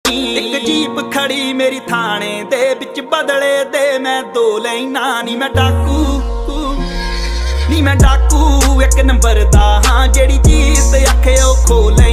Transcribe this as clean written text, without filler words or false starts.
एक जीप खड़ी मेरी थाने दे बिच बदले दे मैं दो लैना नी मैं डाकू नी मैं डाकू एक नंबर दा हाँ जेड़ी चीज आखे ओ खो ले